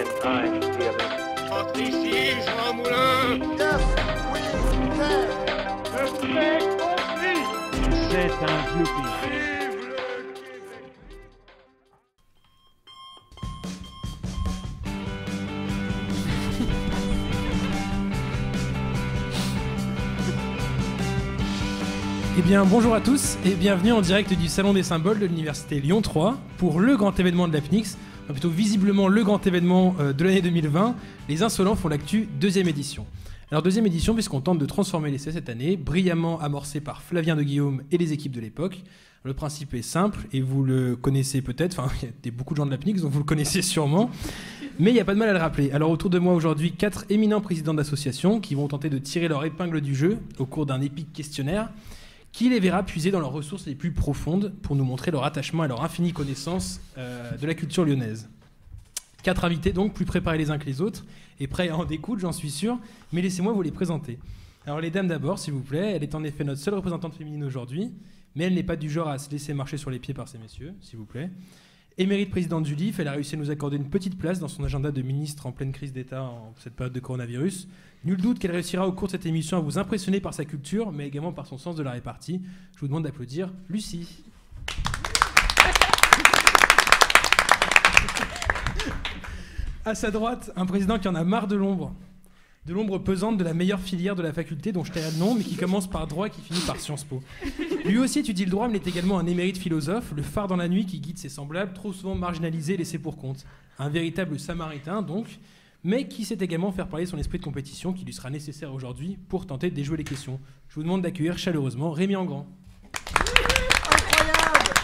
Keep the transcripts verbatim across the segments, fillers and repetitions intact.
in time, dearly. Sortez ici, Jean Moulin. C'est un Youpi. Vive le Québec. Eh bien, bonjour à tous et bienvenue en direct du Salon des Symboles de l'Université Lyon trois pour le grand événement de l'A P N I X, enfin plutôt visiblement le grand événement euh, de l'année deux mille vingt, les Insolents font l'actu, deuxième édition. Alors deuxième édition puisqu'on tente de transformer l'essai cette année, brillamment amorcé par Flavien de Guillaume et les équipes de l'époque. Le principe est simple et vous le connaissez peut-être, enfin il y a des, beaucoup de gens de l'A P N I X donc vous le connaissez sûrement, mais il n'y a pas de mal à le rappeler. Alors autour de moi aujourd'hui, quatre éminents présidents d'associations qui vont tenter de tirer leur épingle du jeu au cours d'un épique questionnaire qui les verra puiser dans leurs ressources les plus profondes pour nous montrer leur attachement et leur infinie connaissance euh, de la culture lyonnaise. Quatre invités donc, plus préparés les uns que les autres, et prêts à en découdre, j'en suis sûr, mais laissez-moi vous les présenter. Alors les dames d'abord, s'il vous plaît, elle est en effet notre seule représentante féminine aujourd'hui, mais elle n'est pas du genre à se laisser marcher sur les pieds par ces messieurs, s'il vous plaît. Émérite présidente du L I F, elle a réussi à nous accorder une petite place dans son agenda de ministre en pleine crise d'État en cette période de coronavirus. Nul doute qu'elle réussira au cours de cette émission à vous impressionner par sa culture, mais également par son sens de la répartie. Je vous demande d'applaudir Lucie. À sa droite, un président qui en a marre de l'ombre. De l'ombre pesante de la meilleure filière de la faculté dont je tairai le nom, mais qui commence par droit et qui finit par Sciences Po. Lui aussi étudie le droit, mais il est également un émérite philosophe, le phare dans la nuit qui guide ses semblables, trop souvent marginalisés et laissés pour compte. Un véritable samaritain, donc, mais qui sait également faire parler son esprit de compétition qui lui sera nécessaire aujourd'hui pour tenter de déjouer les questions. Je vous demande d'accueillir chaleureusement Rémi Engrand. Incroyable.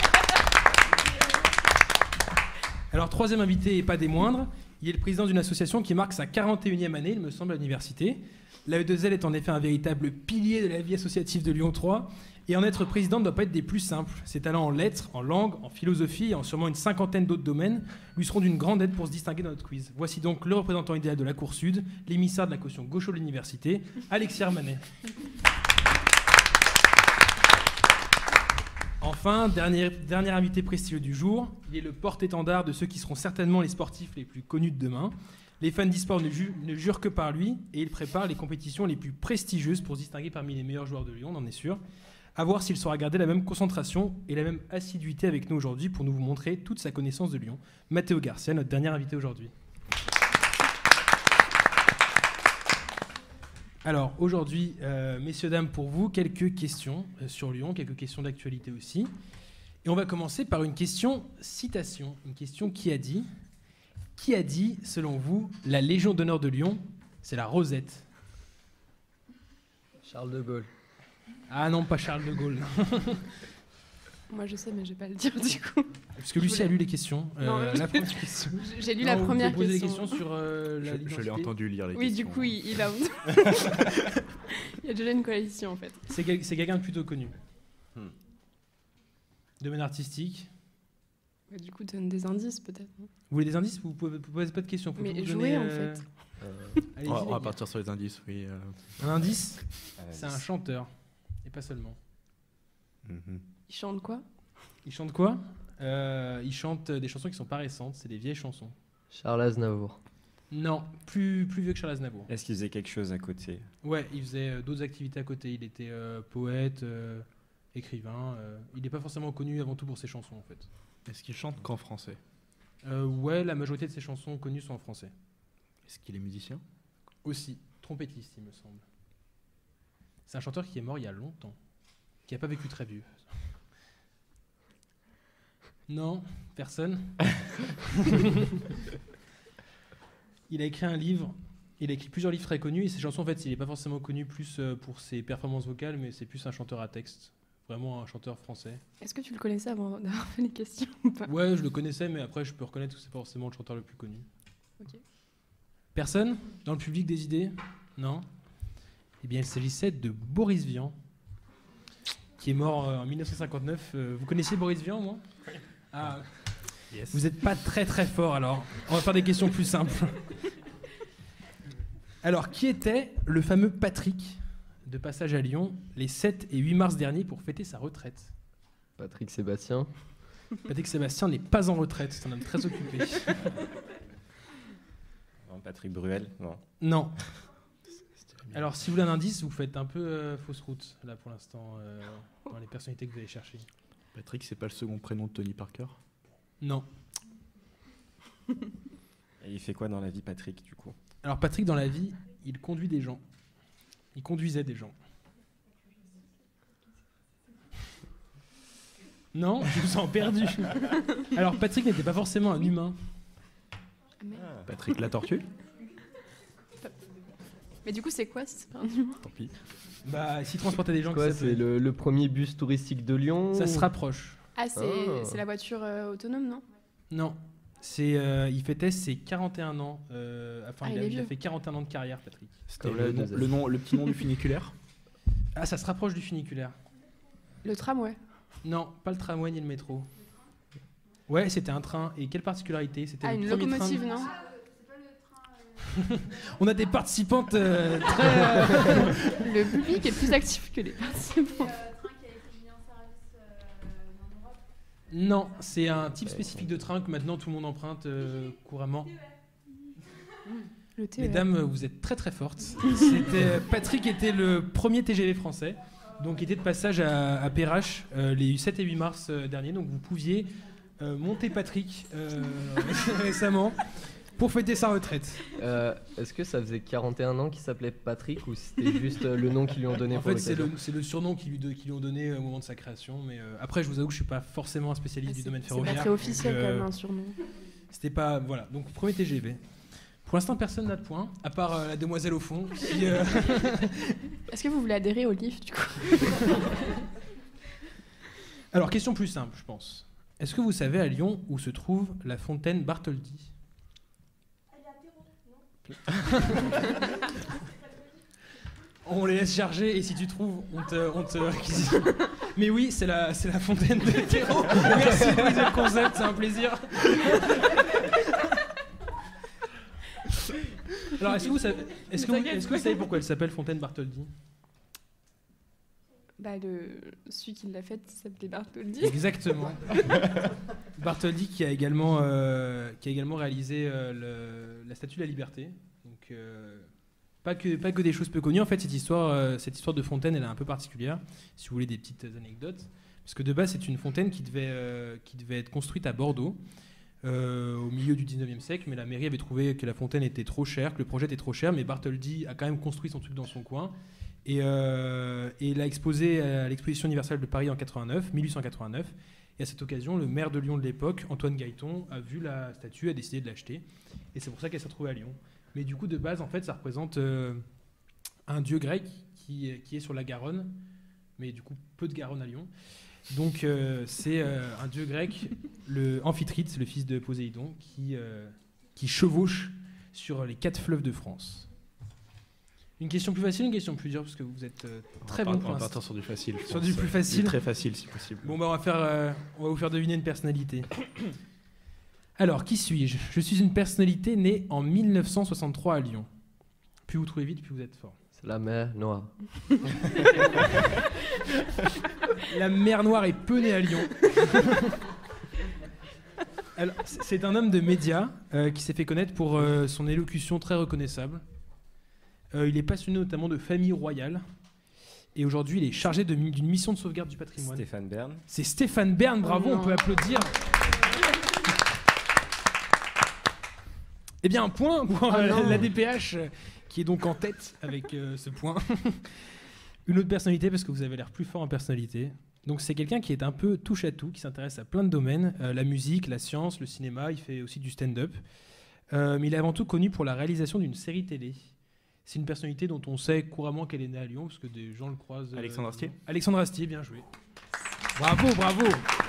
Alors, troisième invité et pas des moindres, il est le président d'une association qui marque sa quarante et unième année, il me semble, à l'université. L'A E deux L est en effet un véritable pilier de la vie associative de Lyon trois, et en être président ne doit pas être des plus simples. Ses talents en lettres, en langue, en philosophie et en sûrement une cinquantaine d'autres domaines lui seront d'une grande aide pour se distinguer dans notre quiz. Voici donc le représentant idéal de la Cour Sud, l'émissaire de la caution gaucho de l'université, Alexis Armanet. Enfin, dernier, dernier invité prestigieux du jour, il est le porte-étendard de ceux qui seront certainement les sportifs les plus connus de demain. Les fans d'e-sport ne, ju- ne jurent que par lui et il prépare les compétitions les plus prestigieuses pour se distinguer parmi les meilleurs joueurs de Lyon, on en est sûr. À voir s'il saura garder la même concentration et la même assiduité avec nous aujourd'hui pour nous vous montrer toute sa connaissance de Lyon. Mathéo Garcia, notre dernier invité aujourd'hui. Alors aujourd'hui, euh, messieurs, dames, pour vous, quelques questions euh, sur Lyon, quelques questions d'actualité aussi. Et on va commencer par une question citation, une question qui a dit, qui a dit, selon vous, la Légion d'honneur de Lyon, c'est la Rosette? Charles de Gaulle. Ah non, pas Charles de Gaulle. Moi je sais, mais je vais pas le dire du coup. Parce que Lucie voulais... a lu les questions. Euh, non, la première question. J'ai lu non, la vous première poser question. des questions sur euh, la Je, je l'ai entendu lire les oui, questions. Oui, du coup, il, il a. Il y a déjà une coalition en fait. C'est, quel, c'est quelqu'un de plutôt connu. Hmm. Domaine artistique. Bah, du coup, donne des indices peut-être. Non, vous voulez des indices? Vous ne posez pas de questions. Faut mais vous jouer donner, en euh... fait. Euh, Allez-y, on va, on va les partir sur les indices, oui. Euh... Un indice, euh, c'est un chanteur. Et pas seulement. mm-hmm. Il chante quoi? Il chante quoi? euh, Il chante des chansons qui sont pas récentes, c'est des vieilles chansons. Charles Aznavour. Non, plus, plus vieux que Charles Aznavour. Est-ce qu'il faisait quelque chose à côté? Ouais, il faisait euh, d'autres activités à côté. Il était euh, poète, euh, écrivain. Euh, il n'est pas forcément connu avant tout pour ses chansons en fait. Est-ce qu'il chante qu'en français? euh, Ouais, la majorité de ses chansons connues sont en français. Est-ce qu'il est musicien? Aussi, trompettiste il me semble. C'est un chanteur qui est mort il y a longtemps, qui n'a pas vécu très vieux. Non, personne. Il a écrit un livre, il a écrit plusieurs livres très connus, et ses chansons, en fait, il n'est pas forcément connu plus pour ses performances vocales, mais c'est plus un chanteur à texte, vraiment un chanteur français. Est-ce que tu le connaissais avant d'avoir fait les questions ou pas? Ouais, je le connaissais, mais après, je peux reconnaître que c'est pas forcément le chanteur le plus connu. Ok. Personne? Dans le public des idées? Non? Eh bien, il s'agissait de Boris Vian, qui est mort en dix-neuf cent cinquante-neuf. Vous connaissez Boris Vian, moi? Ah, yes. Vous n'êtes pas très très fort, alors. On va faire des questions plus simples. Alors, qui était le fameux Patrick, de passage à Lyon, les sept et huit mars dernier pour fêter sa retraite? Patrick Sébastien. Patrick Sébastien n'est pas en retraite, c'est un homme très occupé. Patrick Bruel, non. Non. Alors, si vous voulez un indice, vous faites un peu euh, fausse route, là, pour l'instant, euh, dans les personnalités que vous allez chercher. Patrick, c'est pas le second prénom de Tony Parker? Non. Et il fait quoi dans la vie, Patrick, du coup? Alors, Patrick, dans la vie, il conduit des gens. Il conduisait des gens. Non, je vous sens perdu. Alors, Patrick n'était pas forcément un humain. Ah. Patrick la tortue? Mais du coup, c'est quoi si c'est pas un humain? Tant pis. Bah, s'il transportait des gens Quoi, qui c'est s'appelaient- le, le premier bus touristique de Lyon? Ça ou- se rapproche. Ah, c'est Ah. c'est la voiture euh, autonome, non? Non. C'est, euh, il fêtait ses quarante et un ans. euh, enfin, Ah, il, il a, est il a vieux. fait quarante et un ans de carrière, Patrick. C'était Comme le, la nom- deuxième. le, nom, le petit nom du funiculaire? Ah, ça se rapproche du funiculaire. Le tramway. Non, pas le tramway ni le métro. Ouais, c'était un train. Et quelle particularité? C'était Ah, le une premier locomotive, train... non? On a des participantes euh, très... euh, Le public est plus actif que les participants. Non, c'est un type spécifique de train que maintenant tout le monde emprunte euh, couramment. Le T E R. Mesdames, vous êtes très très fortes. C'était, Patrick était le premier T G V français, donc il était de passage à, à Perrache euh, les sept et huit mars euh, dernier. Donc vous pouviez euh, monter Patrick euh, récemment pour fêter sa retraite. Euh, Est-ce que ça faisait quarante et un ans qu'il s'appelait Patrick ou c'était juste euh, le nom qu'ils lui ont donné En pour fait, c'est l'occasion? le, c'est le surnom qu'ils lui, do- qu'ils lui ont donné au moment de sa création. Mais euh, après, je vous avoue que je suis pas forcément un spécialiste Ah, du c'est- domaine C'est pas ferroviaire. très officiel donc, quand euh, même, un surnom. C'était pas. Voilà, donc premier T G V. Pour l'instant, personne n'a de points, à part euh, la demoiselle au fond. Qui, euh, Est-ce que vous voulez adhérer au livre, du coup? Alors, question plus simple, je pense. Est-ce que vous savez à Lyon où se trouve la fontaine Bartholdi? On les laisse charger et si tu trouves, on te, on te réquisitionne. Mais oui, c'est la, c'est la fontaine de Thérault. Merci de briser le concept, c'est un plaisir. Alors, est-ce que vous savez, est-ce que vous, est-ce que vous savez pourquoi elle s'appelle fontaine Bartholdi? Bah, le... celui qui l'a faite s'appelait Bartholdi. Exactement. Bartholdi qui a également, euh, qui a également réalisé euh, le- la Statue de la Liberté. Donc, euh, pas, que, pas que des choses peu connues. En fait, cette histoire, euh, cette histoire de fontaine, elle est un peu particulière. Si vous voulez des petites anecdotes. Parce que de base, c'est une fontaine qui devait, euh, qui devait être construite à Bordeaux euh, au milieu du dix-neuvième siècle. Mais la mairie avait trouvé que la fontaine était trop chère, que le projet était trop cher. Mais Bartholdi a quand même construit son truc dans son coin. Et, euh, et il l'a exposé à l'exposition universelle de Paris en quatre-vingt-neuf, mille huit cent quatre-vingt-neuf. Et à cette occasion, le maire de Lyon de l'époque, Antoine Gailleton, a vu la statue, a décidé de l'acheter. Et c'est pour ça qu'elle s'est retrouvée à Lyon. Mais du coup, de base, en fait, ça représente euh, un dieu grec qui, qui est sur la Garonne, mais du coup, peu de Garonne à Lyon. Donc, euh, c'est euh, un dieu grec, le Amphitrite, le fils de Poséidon, qui, euh, qui chevauche sur les quatre fleuves de France. Une question plus facile, une question plus dure, parce que vous êtes euh, très On va bon part- pour on va l'instant. partir sur du facile. je Sur pense. du plus facile. Du très facile, si possible. Bon, bah, on va, faire, euh, on va vous faire deviner une personnalité. Alors, qui suis-je? Je suis une personnalité née en mille neuf cent soixante-trois à Lyon. Plus vous trouvez vite, plus vous êtes fort. C'est la mer Noire. La mer Noire est peu née à Lyon. Alors, c- c'est un homme de médias euh, qui s'est fait connaître pour euh, son élocution très reconnaissable. Euh, il est passionné notamment de famille royale. Et aujourd'hui, il est chargé de mi- d'une mission de sauvegarde du patrimoine. Stéphane Bern. C'est Stéphane Bern, bravo, Oh on non. peut applaudir. Eh bien, un point pour Oh euh, non. la D P H, euh, qui est donc en tête avec euh, ce point. Une autre personnalité, parce que vous avez l'air plus fort en personnalité. Donc, c'est quelqu'un qui est un peu touche-à-tout, qui s'intéresse à plein de domaines, euh, la musique, la science, le cinéma, il fait aussi du stand-up. Euh, mais il est avant tout connu pour la réalisation d'une série télé. C'est une personnalité dont on sait couramment qu'elle est née à Lyon, parce que des gens le croisent. euh, Alexandre Astier. Alexandre Astier, bien joué. Bravo, bravo.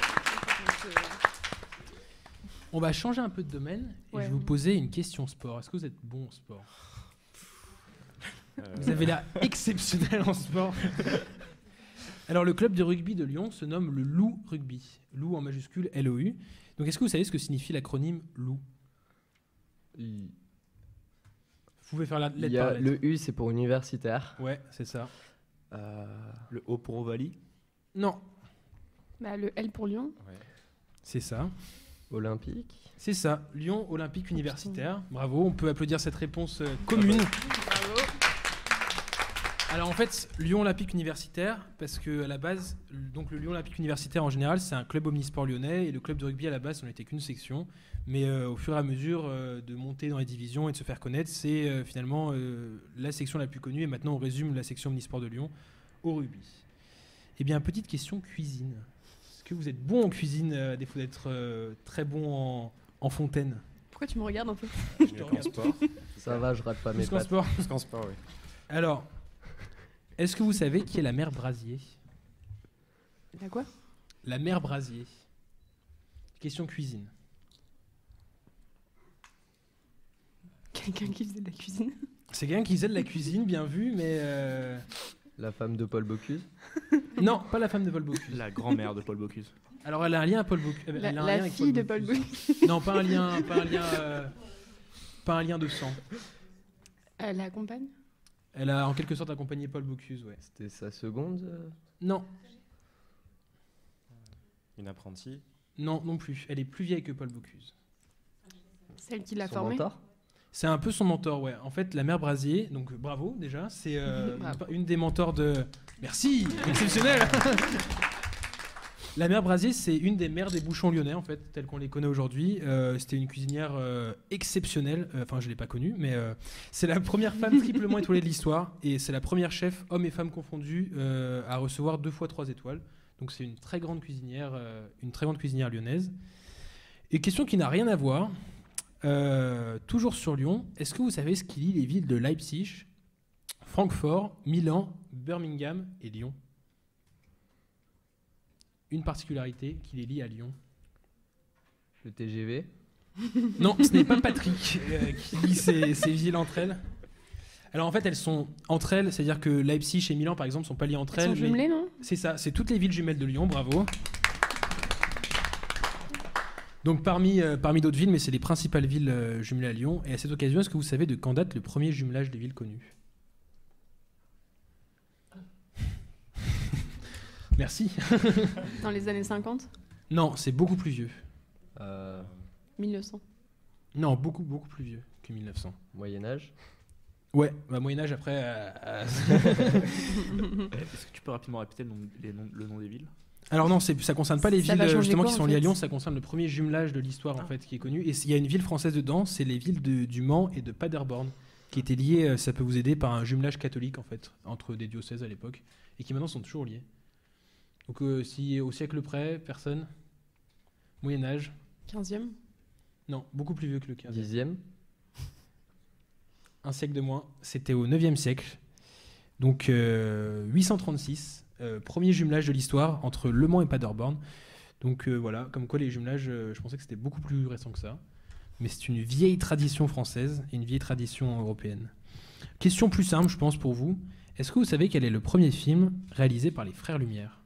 On va changer un peu de domaine et Ouais. je vais vous poser une question sport. Est-ce que vous êtes bon en sport? Euh, Vous avez l'air exceptionnel en sport. Alors, le club de rugby de Lyon se nomme le Loup Rugby. Loup en majuscule, L O U. Donc, est-ce que vous savez ce que signifie l'acronyme Loup? Il Vous pouvez faire la il lettre y par a, lettre. le U, c'est pour universitaire. Ouais, c'est ça. Euh, Le O pour Ovalie. Non, Bah, le L pour Lyon. ouais. c'est ça. Olympique. C'est ça, Lyon Olympique Universitaire. Bravo, on peut applaudir cette réponse euh, commune. Bravo. Alors en fait, Lyon Olympique Universitaire, parce que à la base, donc le Lyon Olympique Universitaire en général, c'est un club omnisport lyonnais et le club de rugby à la base, on n'était qu'une section. Mais euh, au fur et à mesure euh, de monter dans les divisions et de se faire connaître, c'est euh, finalement euh, la section la plus connue. Et maintenant, on résume la section omnisport de Lyon au rugby. Eh bien, petite question cuisine. Est-ce que vous êtes bon en cuisine, euh, à défaut d'être euh, très bon en, en fontaine? Pourquoi tu me regardes un peu? Mieux qu'en sport. Ça va, je rate pas mes Plus qu'en pattes. sport. Plus qu'en sport, oui. Alors, est-ce que vous savez qui est la mère Brasier? T'as quoi? La mère Brasier. Question cuisine. Quelqu'un qui faisait de la cuisine? C'est quelqu'un qui faisait de la cuisine, bien vu, mais... euh, La femme de Paul Bocuse. Non, pas la femme de Paul Bocuse. La grand-mère de Paul Bocuse. Alors, elle a un lien à Paul Bocuse. Elle La, a un la lien avec fille de Paul Bocuse. Bocuse. Non, pas un lien, pas un lien, euh, pas un lien de sang. Elle l'accompagne? Elle a en quelque sorte accompagné Paul Bocuse, ouais. C'était sa seconde. euh, Non, Une apprentie. non, non plus. Elle est plus vieille que Paul Bocuse. Celle qui l'a son formée? mentor. C'est un peu son mentor, ouais. En fait, la mère Brasier, donc bravo déjà, c'est euh, Bravo. une des mentors de... Merci, exceptionnel. La mère Brasier, c'est une des mères des bouchons lyonnais, en fait, telles qu'on les connaît aujourd'hui. Euh, C'était une cuisinière euh, exceptionnelle. Euh, Enfin, je ne l'ai pas connue, mais euh, c'est la première femme triplement étoilée de l'histoire. Et c'est la première chef, hommes et femmes confondus, euh, à recevoir deux fois trois étoiles. Donc c'est une très grande cuisinière, euh, une très grande cuisinière lyonnaise. Et question qui n'a rien à voir, euh, toujours sur Lyon, est-ce que vous savez ce qui lie les villes de Leipzig, Francfort, Milan, Birmingham et Lyon? Une particularité qui les lie à Lyon. Le T G V. Non, ce n'est pas Patrick euh, qui lie ces, ces villes entre elles. Alors en fait, elles sont entre elles, c'est-à-dire que Leipzig et Milan, par exemple, sont pas liées entre Elles elles. sont mais- jumelées, non? C'est ça, c'est toutes les villes jumelles de Lyon, bravo. Donc parmi, euh, parmi d'autres villes, mais c'est les principales villes euh, jumelées à Lyon. Et à cette occasion, est-ce que vous savez de quand date le premier jumelage des villes connues? Merci. Dans les années cinquante? Non, c'est beaucoup plus vieux. Euh, mille neuf cents. Non, beaucoup, beaucoup plus vieux que mille neuf cents. Moyen-Âge. Ouais, bah, Moyen-Âge après... euh, euh, Est-ce que tu peux rapidement répéter le nom, les noms- le nom des villes? Alors non, c'est- ça concerne pas les Ça villes va changer justement quoi, qui en sont liées à fait Lyon, ça concerne le premier jumelage de l'histoire en fait qui est connu. Et il y a une ville française dedans, c'est les villes de- du Mans et de Paderborn, qui étaient liées, euh, ça peut vous aider, par un jumelage catholique en fait, entre des diocèses à l'époque, et qui maintenant sont toujours liés. Donc euh, si au siècle près, personne, Moyen-Âge, quinzième? non, beaucoup plus vieux que le quinzième. Dixième. Un siècle de moins, c'était au neuvième siècle, donc euh, huit cent trente-six, euh, premier jumelage de l'histoire entre Le Mans et Paderborn. Donc euh, voilà, comme quoi les jumelages, euh, je pensais que c'était beaucoup plus récent que ça, mais c'est une vieille tradition française et une vieille tradition européenne. Question plus simple, je pense, pour vous. Est-ce que vous savez quel est le premier film réalisé par les Frères Lumière?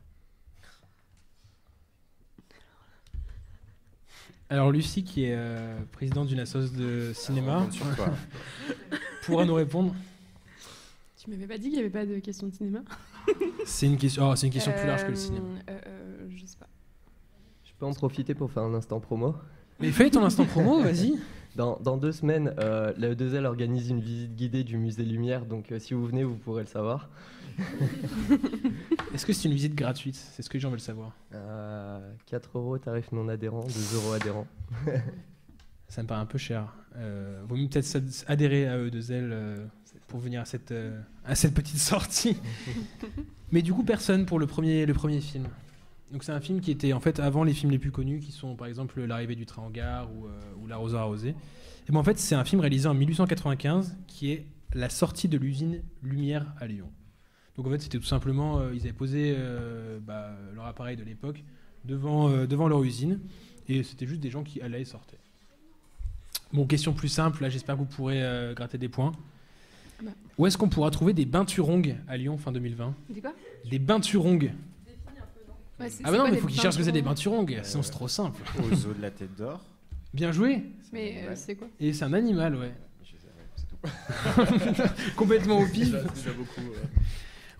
Alors Lucie, qui est euh, présidente d'une association de cinéma, On compte sur toi. pourra nous répondre. Tu m'avais pas dit qu'il y avait pas de question de cinéma? C'est une question, oh, c'est une question plus large que le Euh, cinéma. euh, euh, je sais pas. Je peux en profiter pour faire un instant promo. Mais fais ton instant promo, vas-y. Dans, dans deux semaines, euh, la E deux L organise une visite guidée du musée Lumière, donc euh, si vous venez, vous pourrez le savoir. Est-ce que c'est une visite gratuite? C'est ce que les gens veulent savoir. Euh, quatre euros tarif non adhérent, deux euros adhérent. Ça me paraît un peu cher. Euh, vaut mieux peut-être s'ad- adhérer à E deux L euh, pour venir à cette, euh, à cette petite sortie. Mais du coup, personne pour le premier, le premier film. Donc c'est un film qui était en fait avant les films les plus connus, qui sont par exemple L'arrivée du train en gare ou, euh, ou L'arroseur arrosé. Et ben en fait, c'est un film réalisé en mille huit cent quatre-vingt-quinze qui est la sortie de l'usine Lumière à Lyon. Donc en fait, c'était tout simplement, euh, ils avaient posé euh, bah, leur appareil de l'époque devant, euh, devant leur usine, et c'était juste des gens qui allaient et sortaient. Bon, question plus simple, là j'espère que vous pourrez euh, gratter des points. Bah. Où est-ce qu'on pourra trouver des bains-turongues à Lyon fin deux mille vingt? Dis quoi? Des bains-turongues. Ouais, c'est- Ah bah c'est non, quoi mais des faut qu'ils cherchent ce que c'est des bains-turongues? bains-turongues, sinon c'est trop simple. Au zoo de la Tête d'Or. Bien joué. Mais euh, c'est quoi? Et c'est un animal, ouais. Je sais, ouais, c'est tout. Complètement au pif. Déjà, c'est déjà beaucoup. ouais.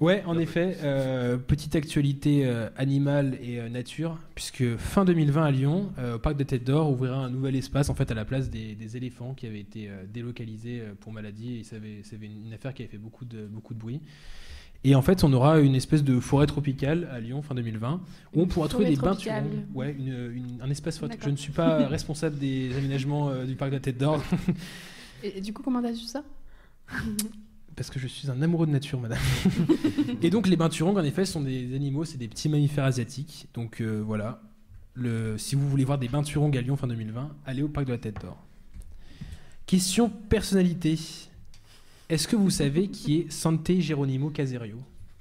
Ouais, en effet, euh, petite actualité euh, animale et euh, nature, puisque fin deux mille vingt à Lyon, euh, au parc de Tête d'Or ouvrira un nouvel espace en fait à la place des, des éléphants qui avaient été euh, délocalisés euh, pour maladie, et ça avait, ça avait une, une affaire qui avait fait beaucoup de, beaucoup de bruit. Et en fait, on aura une espèce de forêt tropicale à Lyon fin deux mille vingt, où on pourra trouver Forêt des bains tropicale. turons. Ouais, une, une- un espace forêt. D'accord. Je ne suis pas responsable des aménagements euh, du parc de la Tête d'Or, Et, et du coup, comment t'as su ça? parce que je suis un amoureux de nature, madame. Et donc les bains turons, en effet, sont des animaux, c'est des petits mammifères asiatiques. Donc euh, voilà, le, si vous voulez voir des bains turons à Lyon fin deux mille vingt, allez au parc de la Tête d'Or. Question personnalité. Est-ce que vous savez qui est Santé Geronimo Caserio?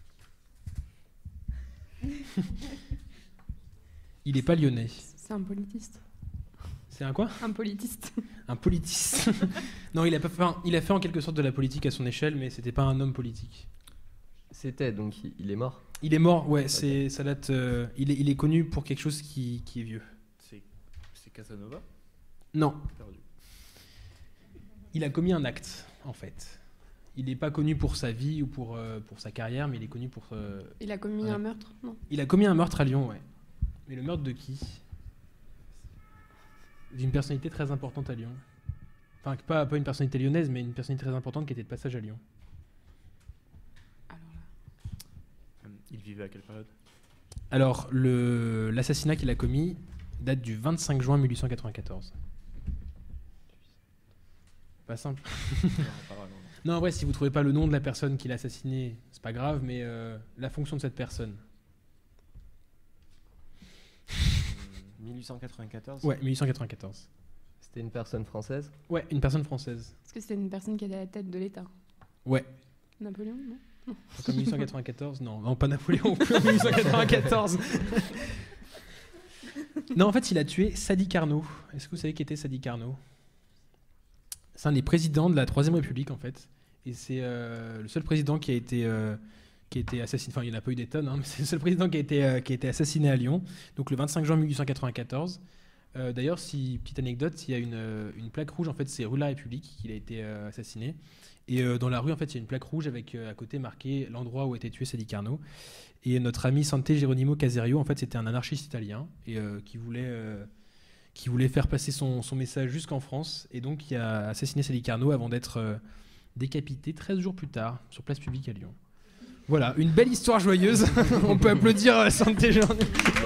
Il n'est pas lyonnais. C'est un politiste. C'est un quoi? Un politiste. Un politiste. Non, il a, pas fait, enfin, il a fait en quelque sorte de la politique à son échelle, mais c'était pas un homme politique. C'était, donc il, il est mort. Il est mort, ouais, c'est, ça date. euh, il, est, il est connu pour quelque chose qui, qui est vieux. C'est c'est Casanova Non, Perdu. il a commis un acte, en fait. Il n'est pas connu pour sa vie ou pour, euh, pour sa carrière, mais il est connu pour. euh, Il a commis Ouais. un meurtre? Non. Il a commis un meurtre à Lyon, ouais. Mais le meurtre de qui? D'une personnalité très importante à Lyon. Enfin, pas, pas une personnalité lyonnaise, mais une personnalité très importante qui était de passage à Lyon. Alors là. Euh, Il vivait à quelle période? Alors, le, l'assassinat qu'il a commis date du vingt-cinq juin mille huit cent quatre-vingt-quatorze. Pas simple. Non, pas vraiment. Non, en vrai, si vous trouvez pas le nom de la personne qui l'a assassiné, c'est pas grave, mais euh, la fonction de cette personne. mille huit cent quatre-vingt-quatorze. Ouais, mille huit cent quatre-vingt-quatorze. C'était une personne française. Ouais, une personne française. Est-ce que c'était une personne qui était à la tête de l'État? Ouais. Napoléon, non? Donc en mille huit cent quatre-vingt-quatorze, non, non, pas Napoléon, plus en mille huit cent quatre-vingt-quatorze. Non, en fait, il a tué Sadi Carnot. Est-ce que vous savez qui était Sadi Carnot? C'est un des présidents de la Troisième République, en fait. Et c'est euh, le seul président qui a été, euh, qui a été assassiné. Enfin, il n'y en a pas eu des tonnes, hein, mais c'est le seul président qui a, été, euh, qui a été assassiné à Lyon. Donc le vingt-cinq juin mille huit cent quatre-vingt-quatorze. Euh, D'ailleurs, si, petite anecdote, il y a une, euh, une plaque rouge, en fait, c'est rue de la République qu'il a été euh, assassiné. Et euh, dans la rue, en fait, il y a une plaque rouge avec euh, à côté marqué l'endroit où a été tué Sadi Carnot. Et notre ami Santé Geronimo Caserio, en fait, c'était un anarchiste italien et euh, qui voulait euh, qui voulait faire passer son, son message jusqu'en France, et donc qui a assassiné Sadi Carnot avant d'être euh, décapité treize jours plus tard sur place publique à Lyon. Voilà, une belle histoire joyeuse. On peut applaudir euh, Santé Geronimo.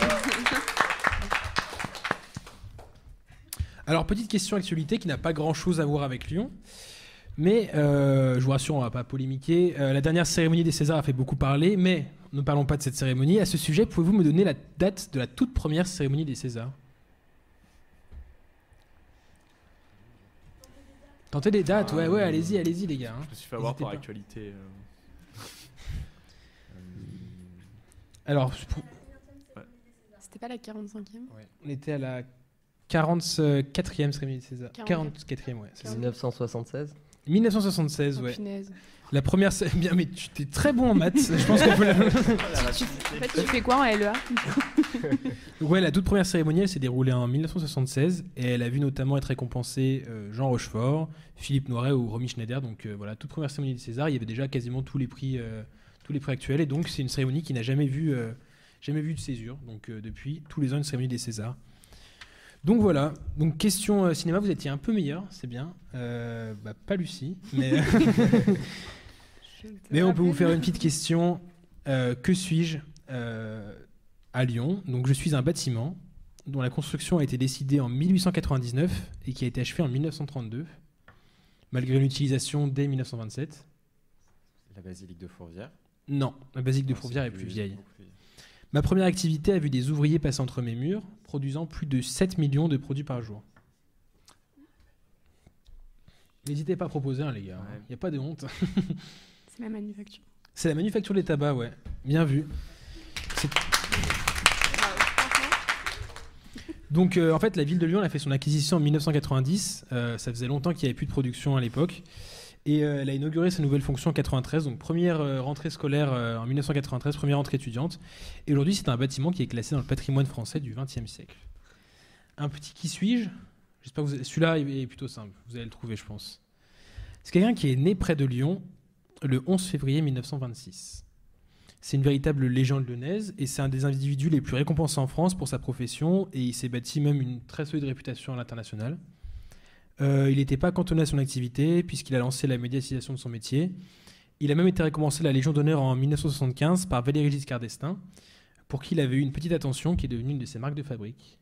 Alors, petite question actualité qui n'a pas grand-chose à voir avec Lyon. Mais euh, je vous rassure, on ne va pas polémiquer. Euh, la dernière cérémonie des Césars a fait beaucoup parler, mais ne parlons pas de cette cérémonie. À ce sujet, pouvez-vous me donner la date de la toute première cérémonie des Césars? Tentez des dates, ouais, ouais, allez-y, allez-y, les gars. hein. Je me suis fait avoir N'hésitez par pas. actualité. euh. Alors, pour- C'était pas la quarante-cinquième? on était à la quarante-quatrième cérémonie des Césars. quarante-quatre. quarante-quatrième, ouais. c'est ça. mille neuf cent soixante-seize. mille neuf cent soixante-seize, Oh, ouais. punaise. La première, cé- bien, mais tu t'es très bon en maths. Je pense qu'on peut. La... En fait, tu fais quoi en L E A? Donc ouais, la toute première cérémonie, elle s'est déroulée en mille neuf cent soixante-seize et elle a vu notamment être récompensé euh, Jean Rochefort, Philippe Noiret ou Romy Schneider. Donc euh, voilà, toute première cérémonie des Césars, il y avait déjà quasiment tous les prix, euh, tous les prix actuels, et donc c'est une cérémonie qui n'a jamais vu, euh, jamais vu de césure. Donc euh, depuis tous les ans une cérémonie des Césars. Donc voilà, donc question euh, cinéma, vous étiez un peu meilleur, c'est bien. Euh, bah, pas Lucie, mais, mais on peut vous faire une petite question. Euh, que suis-je euh, à Lyon? Donc je suis un bâtiment dont la construction a été décidée en mille huit cent quatre-vingt-dix-neuf et qui a été achevé en mille neuf cent trente-deux, malgré l'utilisation dès mille neuf cent vingt-sept. La basilique de Fourvière. Non, la basilique de Non, Fourvière c'est est plus vieille. beaucoup plus vieille. Ma première activité a vu des ouvriers passer entre mes murs, produisant plus de sept millions de produits par jour. N'hésitez pas à proposer, hein, les gars. Il Ouais. n'y a pas de honte. C'est la manufacture. C'est la manufacture des tabacs, ouais. Bien vu. C'est- Donc, euh, en fait, la ville de Lyon elle a fait son acquisition en mille neuf cent quatre-vingt-dix. Euh, ça faisait longtemps qu'il n'y avait plus de production à l'époque. Et euh, elle a inauguré sa nouvelle fonction en quatre-vingt-treize. Donc, première euh, rentrée scolaire euh, en mille neuf cent quatre-vingt-treize, première rentrée étudiante. Et aujourd'hui, c'est un bâtiment qui est classé dans le patrimoine français du vingtième siècle. Un petit qui suis-je? J'espère que vous... Celui-là est est plutôt simple. Vous allez le trouver, je pense. C'est quelqu'un qui est né près de Lyon le onze février mille neuf cent vingt-six. C'est une véritable légende lyonnaise et c'est un des individus les plus récompensés en France pour sa profession et il s'est bâti même une très solide réputation à l'international. Euh, il n'était pas cantonné à son activité puisqu'il a lancé la médiatisation de son métier. Il a même été récompensé de la Légion d'honneur en dix-neuf cent soixante-quinze par Valéry Giscard d'Estaing, pour qui il avait eu une petite attention qui est devenue une de ses marques de fabrique.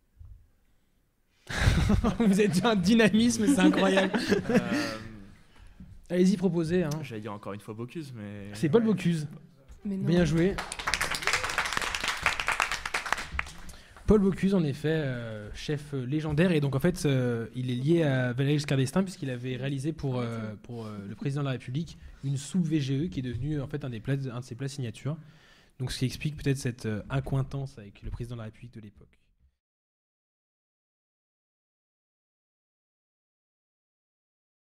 Vous êtes un dynamisme, c'est incroyable. Euh, Allez-y, proposez. Hein. J'allais dire encore une fois Bocuse, mais. C'est Paul Bocuse. Mais non. Bien joué. Paul Bocuse, en effet, euh, chef légendaire, et donc en fait, euh, il est lié à Valéry Giscard d'Estaing puisqu'il avait réalisé pour, euh, pour euh, le président de la République une soupe V G E qui est devenue en fait un, des plats, un de ses plats signature. Donc ce qui explique peut-être cette euh, accointance avec le président de la République de l'époque.